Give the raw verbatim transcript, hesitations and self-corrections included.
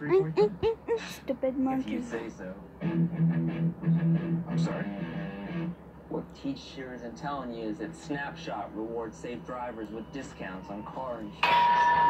Stupid monkey. If you say so. I'm sorry. What teacher isn't telling you is that Snapshot rewards safe drivers with discounts on car insurance.